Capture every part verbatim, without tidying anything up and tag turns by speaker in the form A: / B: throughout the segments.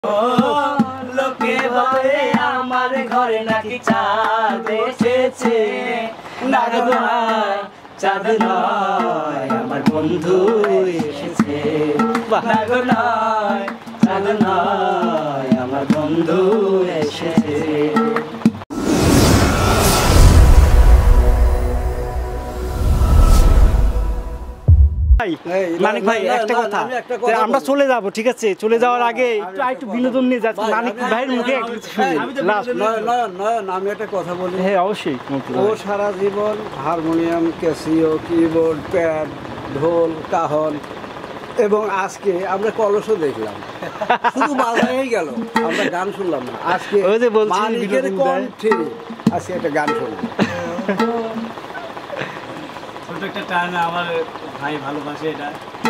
A: লোকে বলে আমার ঘরে নাকি চাঁদ এসেছে, না গো নয় চাঁদ নয় আমার বন্ধু এসেছে, না গো নয় চাঁদ নয় আমার বন্ধু এসেছে।
B: মানিক ভাই একটা কথা, আমরা চলে যাব, ঠিক আছে? চলে যাওয়ার আগে একটু বিনোদন নিয়ে যাচ্ছি। মানিক ভাইয়ের মুখে
C: আমি একটা কথা বলি।
B: হ্যাঁ অবশ্যই।
C: ও সারা জীবন হারমোনিয়াম, ক্যাসিও, কিবোর্ড, প্যাড, ঢোল, কাহন এবং আজকে আমরা কলসও দেখলাম, শুধু বাজারেই গেল, আমরা গান শুনলাম না। আজকে মানিকের কণ্ঠে আজকে একটা গান শুনলাম।
A: ছোট একটা টান আমার ভাই ভালোবাসে এটা।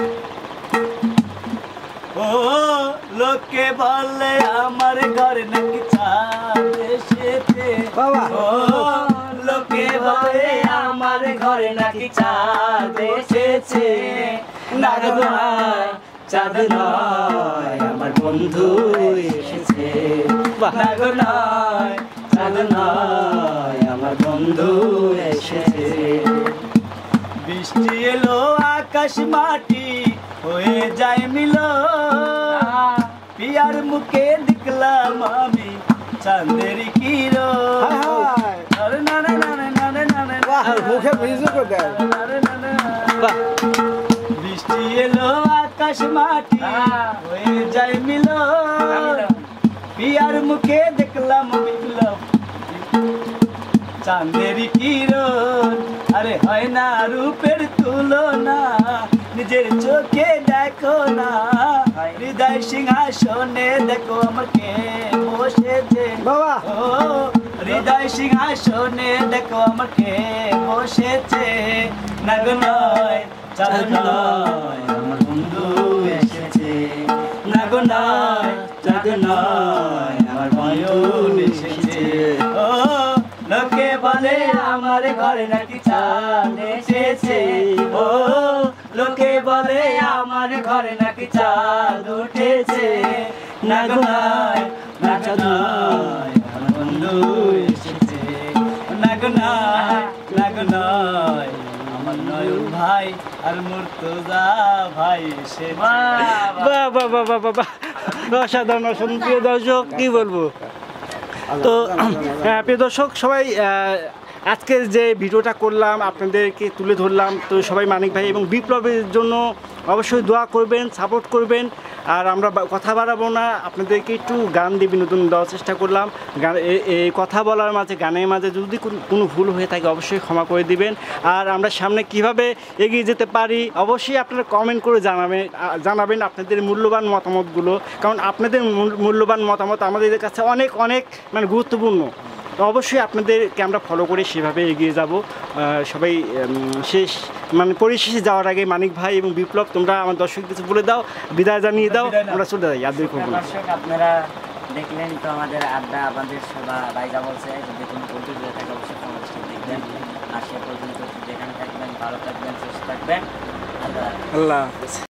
A: ও লোকে বলে আমার ঘরে নাকি চাঁদ এসেছে, ও লোকে বলে আমার ঘরে নাকি চাঁদ এসেছে, না গো নয় চাঁদ নয় আমার বন্ধু এসেছে, না গো নয় চাঁদ নয় আমার বন্ধু এসেছে। বৃষ্টি এলো আকাশ মাটি হয়ে যায় মিলো, পিয়ার মুখে দেখলাম আমি চাঁদের কিরণ, বৃষ্টি এলো আকাশ মাটি হয়ে যায় মিলো, পিয়ার মুখে দেখলাম বিপ্লব চাঁদের কিরণ। আরে হয় না রূপের তুলনা, নিজের চোখে দেখো না, হৃদয় সিংহাসনে দেখো আমার কে বসেছে, ও হৃদয় সিংহাসনে দেখো আমার কে বসেছে, না গো নয় চাঁদ নয় আমার বন্ধু এসেছে, না গো নয় চাঁদ নয় আমার বন্ধু এসেছে। ও লোকে বলে আমার ঘরে নাকি চাঁদ এসেছে, ও লোকে বলে আমার ঘরে নাকি চাঁদ উঠেছে, না গো নয় না গো নয় আমার বন্ধু এসেছে, না গো নয় না গো নয় আমার নয়ন ভাই আর মুর্তজা ভাই এসেছে।
B: বাহ বাহ বাহ বাহ বাহ, অসাধারণ অসাধারণ। প্রিয় দর্শক কি বলবো, তো প্রিয় দর্শক সবাই আজকের যে ভিডিওটা করলাম আপনাদেরকে তুলে ধরলাম, তো সবাই মানিক ভাই এবং বিপ্লবের জন্য অবশ্যই দোয়া করবেন, সাপোর্ট করবেন। আর আমরা কথা বাড়াবো না, আপনাদেরকে একটু গান দিয়ে বিনোদন দেওয়ার চেষ্টা করলাম। গান এই কথা বলার মাঝে, গানের মাঝে যদি কোনো ভুল হয়ে থাকে অবশ্যই ক্ষমা করে দিবেন। আর আমরা সামনে কিভাবে এগিয়ে যেতে পারি অবশ্যই আপনারা কমেন্ট করে জানাবেন জানাবেন আপনাদের মূল্যবান মতামতগুলো, কারণ আপনাদের মূল্যবান মতামত আমাদের কাছে অনেক অনেক মানে গুরুত্বপূর্ণ। তো অবশ্যই আপনাদেরকে আমরা ফলো করে সেভাবে এগিয়ে যাব। সবাই শেষ মানে পরিশেষে যাওয়ার আগে মানিক ভাই এবং বিপ্লব তোমরা আমার দর্শক কিছু বলে দাও, বিদায় জানিয়ে দাও, আমরা চলে যাই। আর দেখুন
D: দর্শক আপনারা দেখলেন তো আমাদের আড্ডা, আমাদের সভা রাইজা বলছে যদি কোনো ত্রুটি হয়ে থাকে অবশ্যই সমাজটি দেখবেন। আর সে পর্যন্ত যেখানে থাকবেন ভালো থাকবেন, সুস্থ থাকবেন। আল্লাহ
B: আল্লাহ।